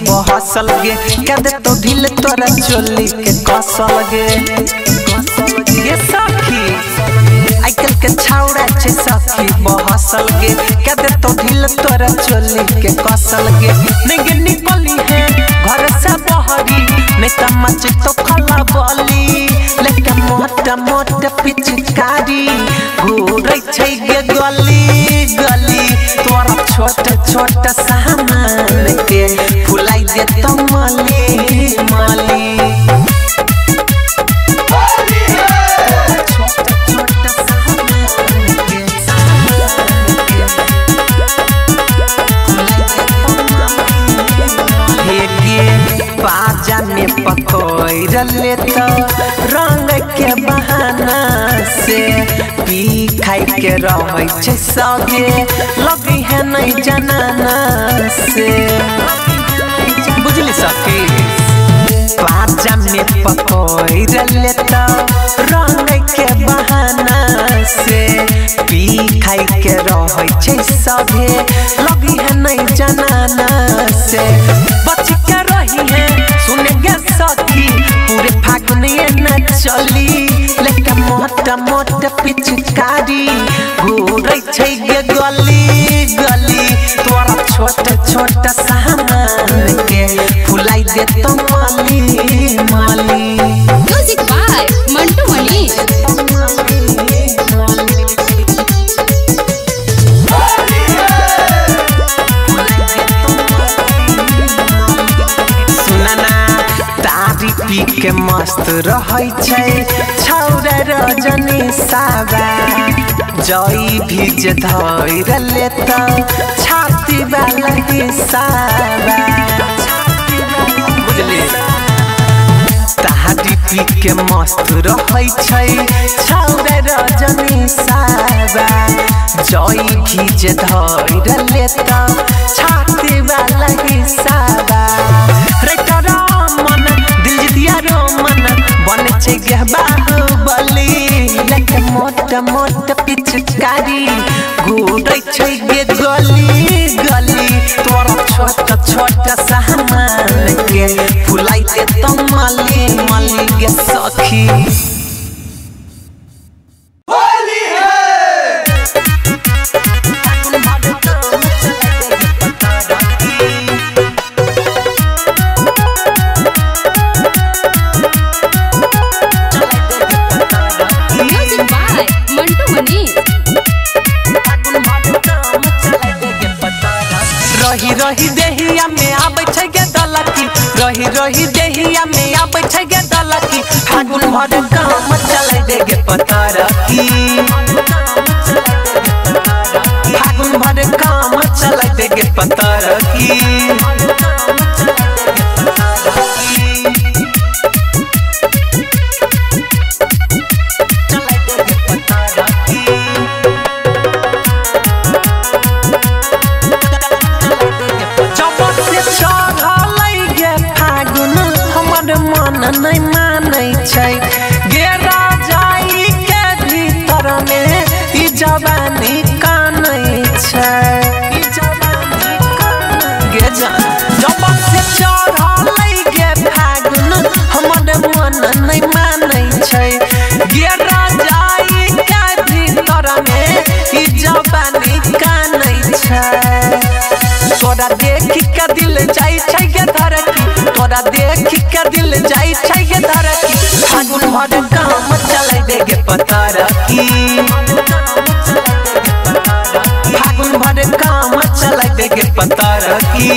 बहसल गे कदे तो ढील तोरा चोली के कसल गे ये सखी आइकल के छाउड़ा छे सखी बहसल गे कदे तो ढील तोरा चोली के कसल गे नेगे निकली है घर से बहरी नहीं त मच तो खला बली लेके मोटा मोटा पिचकारी घूरै छै गे गली गली तोरा छोटा छोटा सामान के फुलाई दे तो माली माली बाजा में पकड़ ले तो रंग के बहाना से पी खाई के रहे छे सगे लगी है नहीं जनाना से बुझली सखी बाजा में पकड़ ले तो रंग के बहाना से पी खाई के रहे छे सगे लगी है नहीं जनाना से बच के रही है सुनेगे सखी पूरे फागुन ये न चली लेके मोटा मोटा पिचकारी घूरै छै गे गली गली तोरा छोटा छोटा सामान के फुलाई दे तो माली माली म्यूजिक बाय मंटू मणि पी के मस्त रहै छै छौरा रजनी साबा जई भीज धैर ले तो छाती वाला हिसाबा बुझली तारी पी के मस्त रहै छै छौरा रजनी साबा जई भीज धैर ले तो छाती वाला हिसाबा बने छे गे बाहुबली लेके मोटा मोटा पिचकारी घूरै छै गे गली गली तोरा छोटा छोटा सामान के फुलाई दे तो माली माली गे सखी रही रही देहिया में आबै छै गे दलकी रही रही देहिया में आबै छै गे दलकी फागुन भर काम चलै दे गे पतरकी फागुन भर काम चलै दे गे पतरकी नहीं मानै छै गे राजाई के भीतर में ई जवानी कानै छै ई जवानी कानै गे जान जब से चढ़लै गे फागुन हमर मन नहीं मानै छै गे राजाई के भीतर में ई जवानी कानै छै तोरा देखि के दिल जाई छै गे धरती तोरा देखि के दिल जाई छै गे धरती फागुन भर काम चलै दे गे पतरकी फागुन भर काम चलै दे गे पतरकी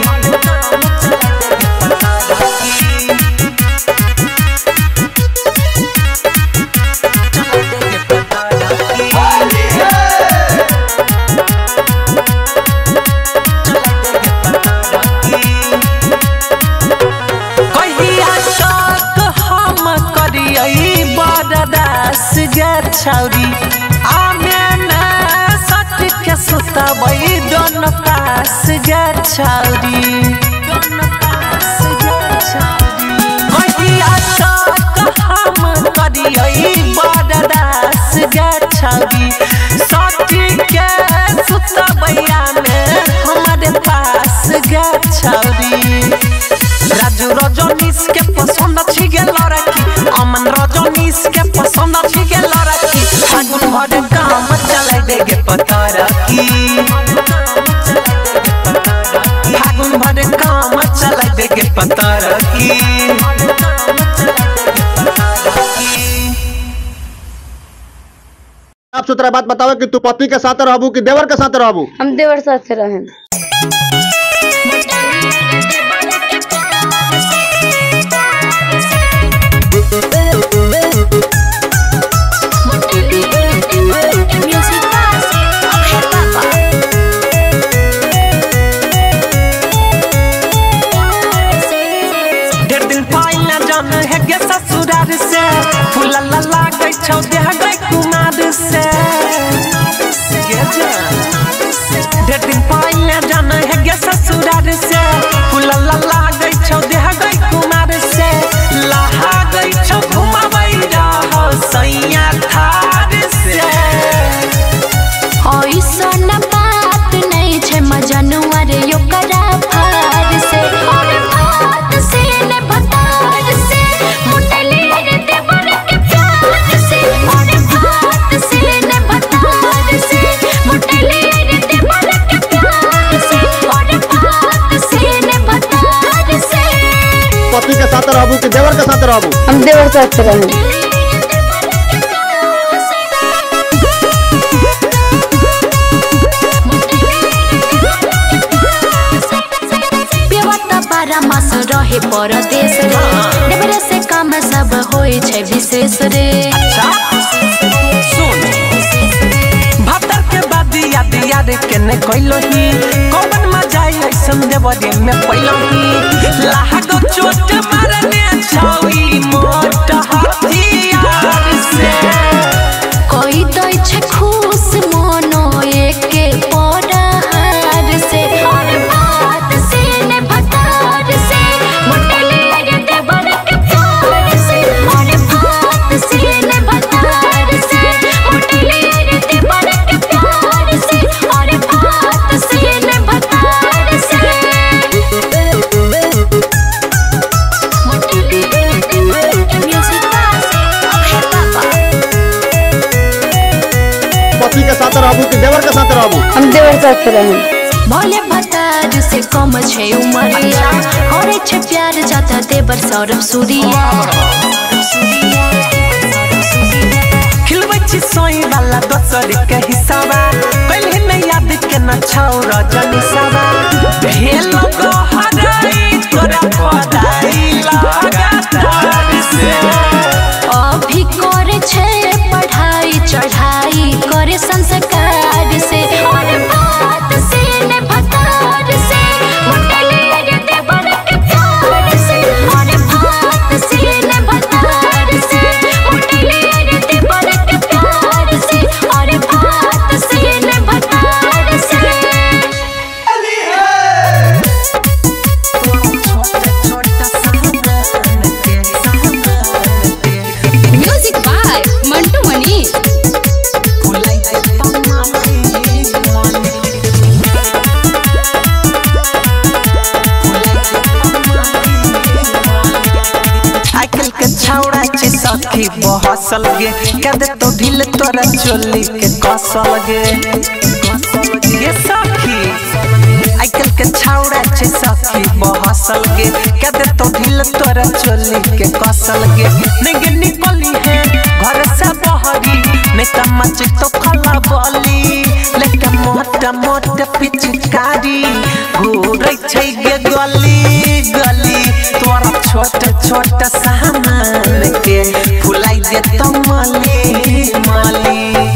छौरी आमे में सट के सुतबै दोनों पास गे छौरी कहिया तक हम करियै बरदास गे छौरी सट के सुतबै में हमारे पास गे छौरी साफ सुथरा बात बताओ कि तू पति के साथ रहबू कि देवर के साथ रहबू? हम देवर साथ रहें। पति के साथ रहबू कि देवर के साथ रहबू? हम देवर साथ रहें। मास रहे परदेश रे, देवरे से काम सब होई छै विशेष रे। भतर के बाद याद याद के ने कोइलो ही कौन मजा ऐसन देवरे में पहिलो ही लागो चोट मारने छौई मोट हथियार से कोई दै छै खुश मनो एके पड़हार से और बात से ने भतार से मोटले रे देवर के प्यार से और बात से ने भतार से मोटले रे देवर के प्यार से और बात से ने भतार से पति के साथ रहबू कि देवर के साथ रहबू? हम देवर साथ रहें। भोले भतार से कम छै उमरिया, करे छै प्यार जाता देवर सौरभ सूर्या। खिलबै छी सोई वाला दोसर के हिस्सावा पहले न याद के न छौर जनिसावा भेल गो हराई तोरा पदाई लगातार से अभी करे छै पढ़ाई चढ़ाई करे संस्कार से और बात से ने भतार से मोटले रे देवर के प्यार से और बात से ने भतार से मोटले रे देवर के प्यार से और बात से ने भतार से। Music by Mantu Mani. आजकल के छौड़ा छी सखी बहसल गे कह दे तो ढील तोरा चोली के कसल गे ये सखी आजकल के छौड़ा छी सखी बहसल गे कह दे तो ढील तोरा चोली के कसल गे नहीं गे निकली है घर से बहरी नहीं त मच तो खला बली लेके मोटा मोटा पिचकारी घूरै छै गे गली गली तोरा छोट छोट सामान के फुलाई दे तो माली माली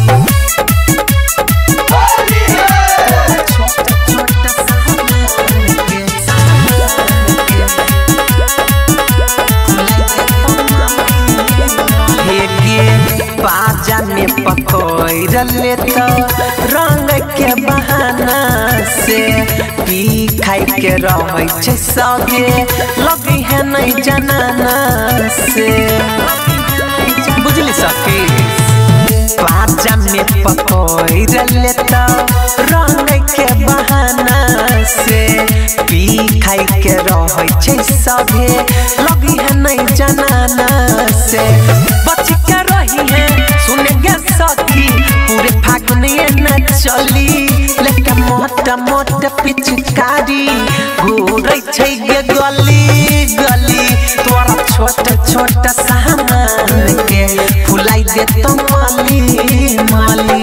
बाजा में पकड़ ले तो रंग के बहाना से पी खाई के रहे छै सगे लगी है नहीं जनाना से बुझली सखी बाजा में पकड़ ले तो रंग के बहाना से पी खाई के रहे छै सगे लगी है नहीं जनाना से बच के रही है सुने गे सखी पूरे फागुन न चली लेके मोटा मोटा पिचकारी घूरै छै गे गली गली तोरा छोट छोट सामान के फुलाई दे तो माली माली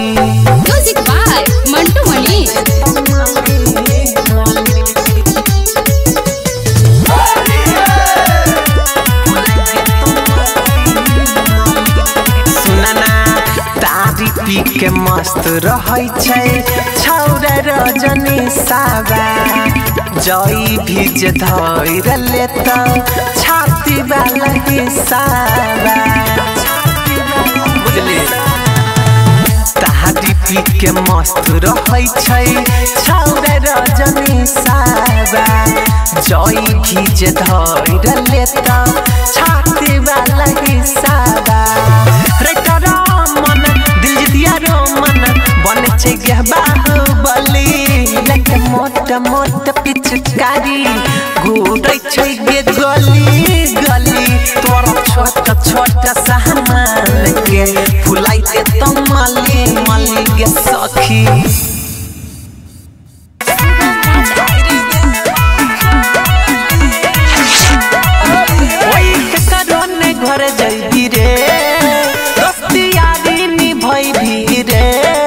पी के मस्त रहै छै छौरा रजनी सावा जई भी जे धैर लेत छाती वाला हिसाबा बुझली तारी पी के मस्त रहै छै छौरा रजनी सावा जई भी जे धैर लेत छाती वाला हिसाबा बन छै बाहुबली लेके मोटा मोटा पिचकारी घूरै छै गे गली गली तोरा छोटा छोटा सामान के फुलाई दे तो माली माली गे सखी ओई के करोने घर जइबी रे दोस्ती यारी निभई भी रे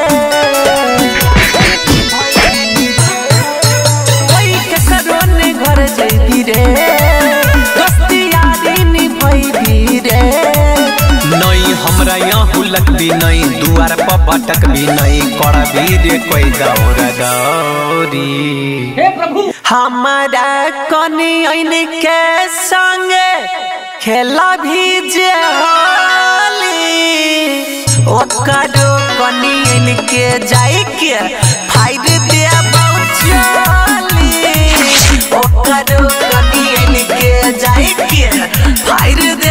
भी नहीं दुआर पर भटक भी नहीं कर भी रे कोई दौड़ दौरी हे प्रभु हमारा कनी ऐन के संग खेला भी जे होली ओकरो कनी ऐन के जाई के फाइद दे बहुचली ओकरो कनी ऐन के जाई के फाइद दे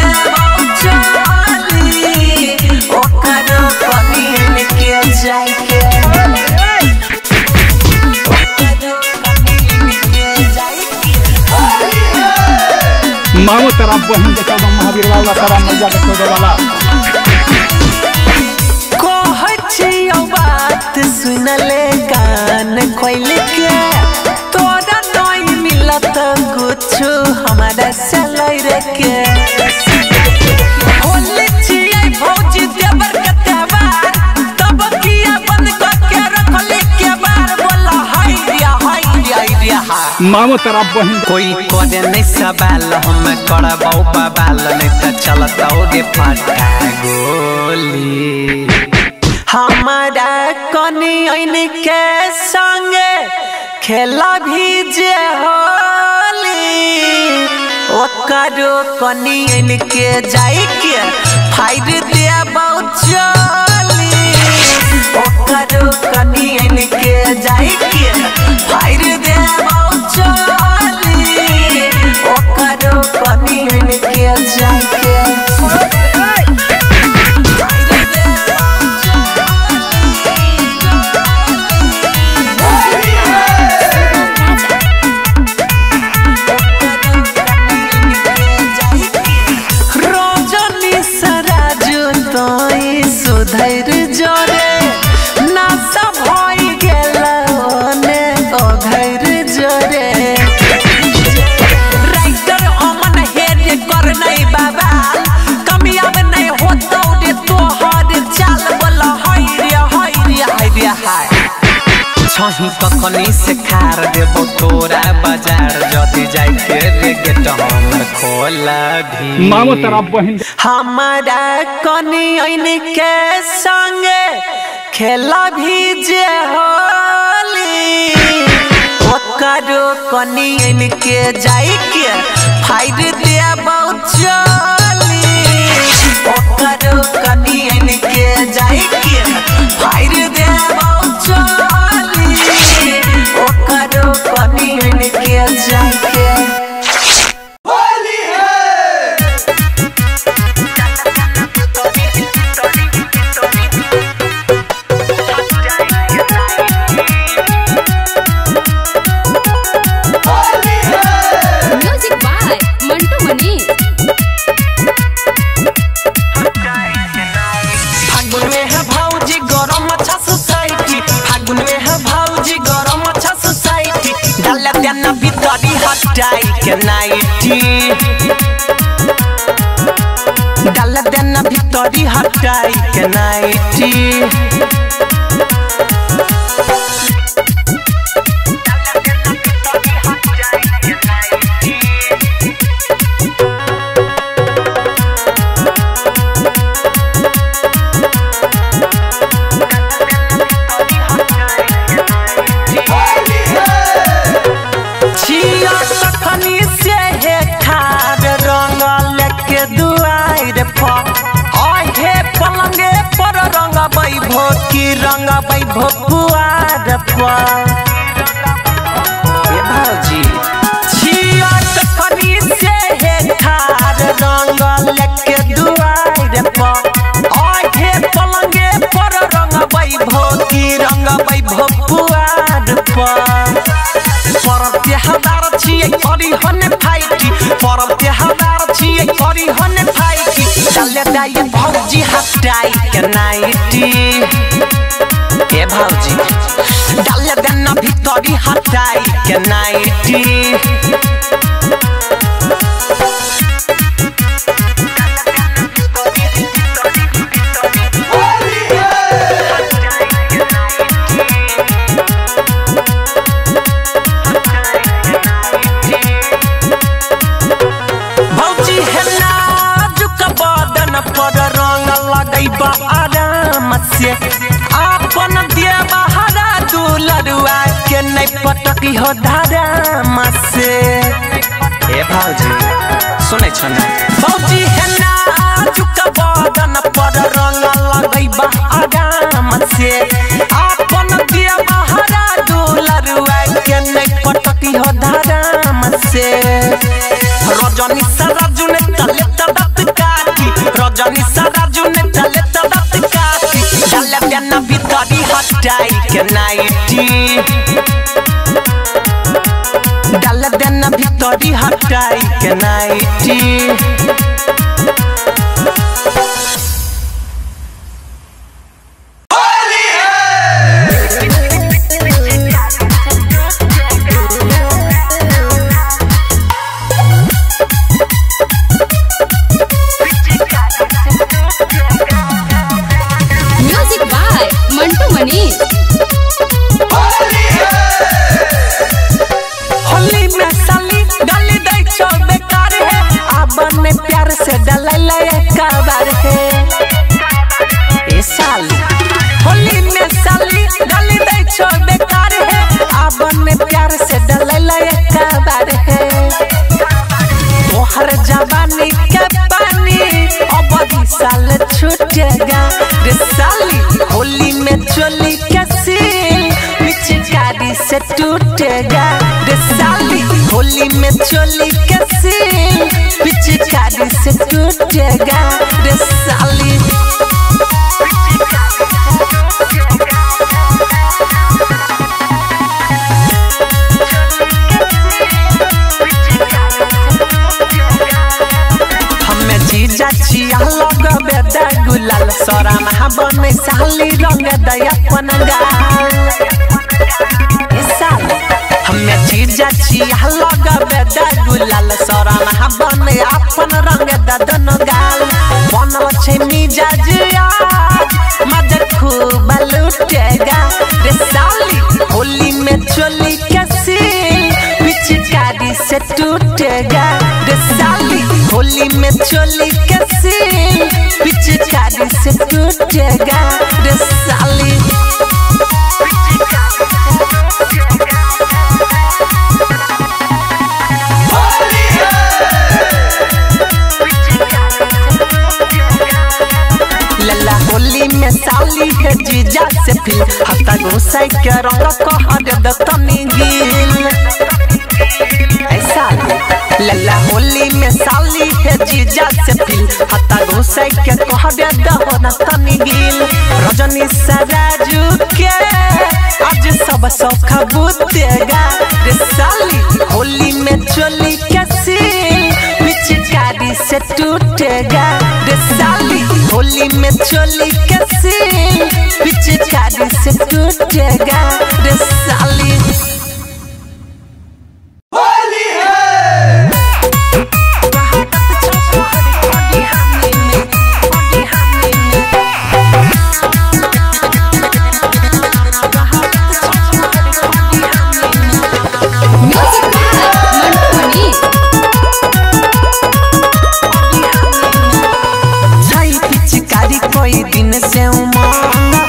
मामो तेरा बहन के चौदह महावीर वाला तेरा मैया के 14 वाला कहै छियौ बात सुनले कान खोल के तोरा नहीं मिलत कुछ हमारा सलै रे के होली छियै भौजी देवर के त्योहार तब किया बंद क के रखले के बार बोला हाय रे मामो तेरा बहन कोई करे नहीं सवाल हम करबौ बवाल नहीं तो चलतौ रे फटा गोली हमारा कनी ऐन के संग खेला भी जे होली ओकरो कनी ऐन के जाई के फाइद दे बहुचली ओकरो कनी ऐन के जाई के फाइद दे ओकरो कनी ऐन के जाई के रजनी सराजू तोई सुधैर जोरे नासा भई गेल ओने ओघैर जोरे राइटर अमन हेड कर नहीं बाबा कमियाब नहीं होतौ रे तोहर चाल बोला हाय रे हाय छही कखनी से खार देबो तोरा बाजार जति जाई के रे गेट हमर खोला भी मामो तेरा बहन हमारा कनी ऐन के संग खेला भी जे होली ओकरो कनी ऐन के जाई के फाइद दे बहुचली ओकरो कनी ऐन के जाई के फाइद दे बहुचली ओकरो कनी ऐन के जाई के म्यूजिक बाय मंटू मनी। फागुन में है भौजी गरम अच्छा सोसाइटी फागुन में है भौजी गरम अच्छा सोसाइटी डाल देना भीतरी हटाई के नाइटी डाल देना भीतरी हटाई के नाइटी की रंग भपुआर पर ए भौजी छिया टखनी से हे ठार रंग लेके दुआर पर आहे पलंगे पर रंग की रंग भपुआर पर परब त्योहार छिए करी हने फाइटी परब त्योहार छिए करी हने फाइटी डाले दाई भौजी हटाई के नाइटी ए भौजी डाले देना भीतरी हटाई के नाइटी आराम से अपन दिया बहारा दुलरुआ के नहीं पटकी हो धाराम से ए भौजी सुनै छ न भौजी है ना चुका बदन पर रंग लगैबा आराम से अपन दिया बहारा दुलरुआ के नहीं पटकी हो धाराम से रजनी सराजू ने तले तदत काटी रजनी सराजू ने तले तदत काटी डाले देना भीतरी हटाई के नाइटी डाले देना भीतरी हटाई के नाइटी मंटू मनी होली में साली डाली दई छो बेकार है आबन में प्यार से डलले कबार है ए साली होली में साली डाली दई छो बेकार है आबन में प्यार से डलले कबार है तोहर जवानी के पानी अब साल छूटेगा रे साली होली में चोली के सील पिचकारी से टूटेगा रे साली होली में चोली के सील पिचकारी से टूटेगा रे साली जीजा छिया लगबे दा गुलाल सरा महाबन साली रंग दया अपन गाल ए साली हमें जीजा छिया लगबे दा गुलाल सरा महाबन अपन रंग ददन गाल बनल छै मिजाज आज मजा खूब लूटेगा रे साली होली में चोली के सील पिचकारी से टूटेगा रे साली होली में चोली के सील पिचकारी से टूटेगा रे साली लला होली में साली है जीजा से फिर हता घुसाई के रंग कह दे तनी गिल ऐसा लला होली में साली है जीजा से फिर हता घुसाई के कह दे न तनी गिल रजनी सराजू के आज सब सौख बुतेगा रे साली होली में चोली के सील पिचकारी से टूटेगा रे साली होली में चोली के सील पिचकारी से टूटेगा रे साली कोई दिन से उमंग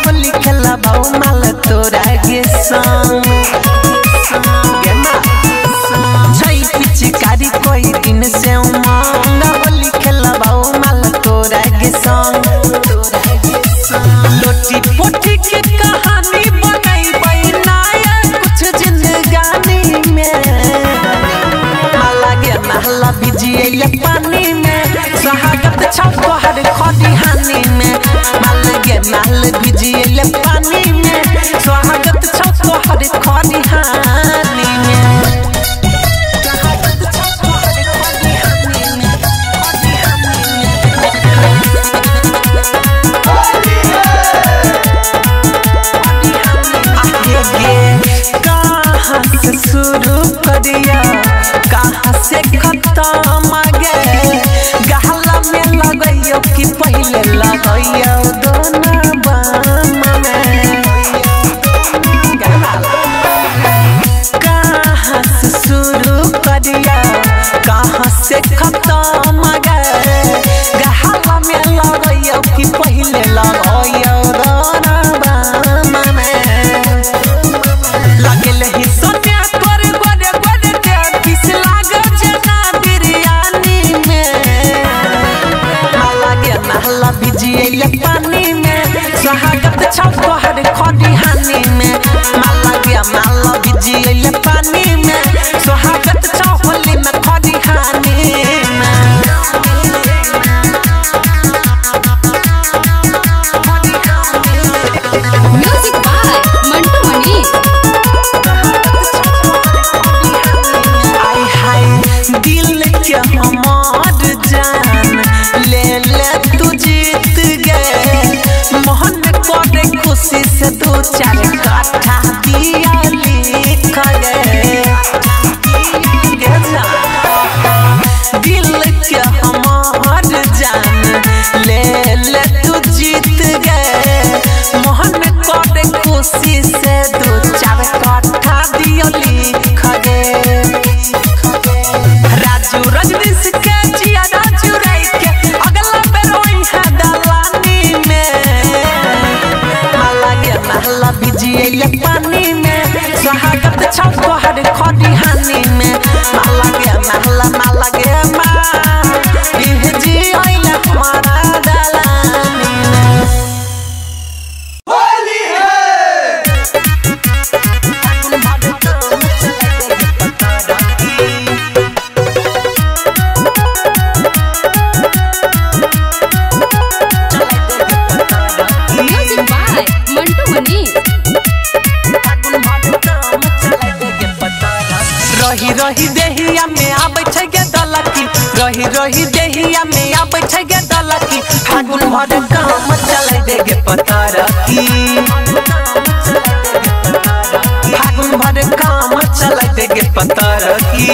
लोटी पोटी के कहानी बनैबै नया कुछ जिंदगानी में माला गे महला भिजिए पानी में स्वागत छौ तोहर खलिहानी में माला गे महल भिजिए पानी में स्वागत छौ तोहर खलिहानी में कहाँ से शुरू करिया कहाँ से खत्म गे गहला में लगैयो कि पहले लगैयो दोना बाम में कहाँ से शुरू करिया कहाँ से खत्म गे गहला में लगैयो कि पहले लगैयो दोना बाम में लगल ही सोनिया तोरे गोरे गोरे के किस लागो जना बिरयानी में माला गे महला भिजिए पानी में स्वागत छौ तोहर खलिहानी में माला गे महला भिजिए पानी में स्वागत छौ होली में खलिहानी में म्यूजिक बाय मंटू मनी। आय हाय दिल के हमार जान ले ले तू जीत गए मोहन करे खुशी से दो चार काठा दिया लिख गए दिल के हमार जान ले ले तू जीत गए मोहन करे खुशी से दो चार काठा दिया लिख गए राजू रजनीश के जिया राजू राई के अगला बेर ओई है दलानी में माला गे महला भिजिए पानी में स्वागत छौ तोहर खलिहानी में माला गे माला गे भिजी आइले हमारा दलानी में होली है म्यूजिक बाय मंटू मनी। रही रही देहिया में आबै छै गे दलकी रही रही देहिया में आबै छै गे दलकी फागुन भर काम चलै दे गे पतरकी फागुन भर काम चलै दे गे पतरकी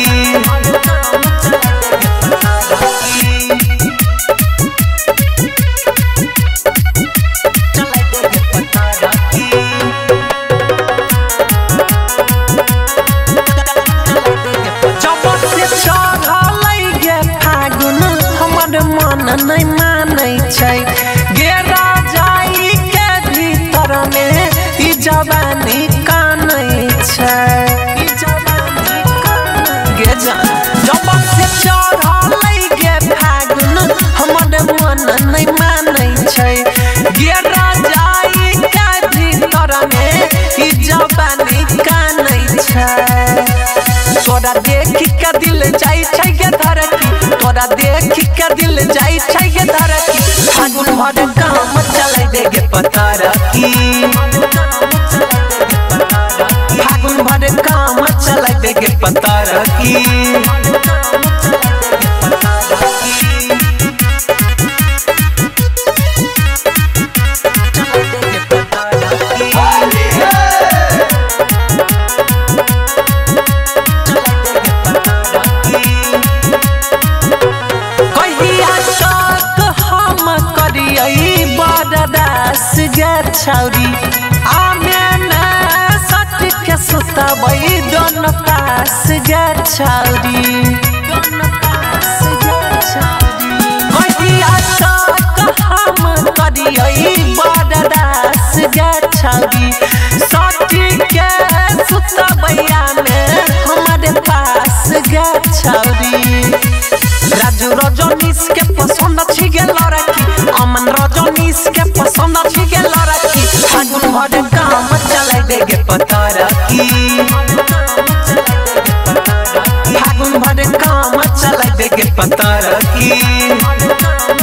नहीं मानै छै गेरा जाई के भीतर में ई जवानी कानै छै ई जवानी कानै गे जान जब से चढ़लै गे फागुन हमर मन नहीं मानै छै गेरा जाई के भीतर में ई जवानी कानै छै तोरा देखि के दिल जाई छै गे धरती तोरा देखि के दिल जाई छै गे धरती फागुन भर काम चलै दे गे पतरकी फागुन भर काम चलै दे गे पतरकी छौरी आमे में सट के सुतबै दोनों पास गे छौरी कहिया तक हम करियै बरदास गे छौरी सट के सुतबै में हमारे पास गे छौरी राजू रजनीश के पसंद छी गे लड़की अमन रजनीश के पसंद छी गे लड़की देगे पतर की फागुन भर काम चला देगे पतर की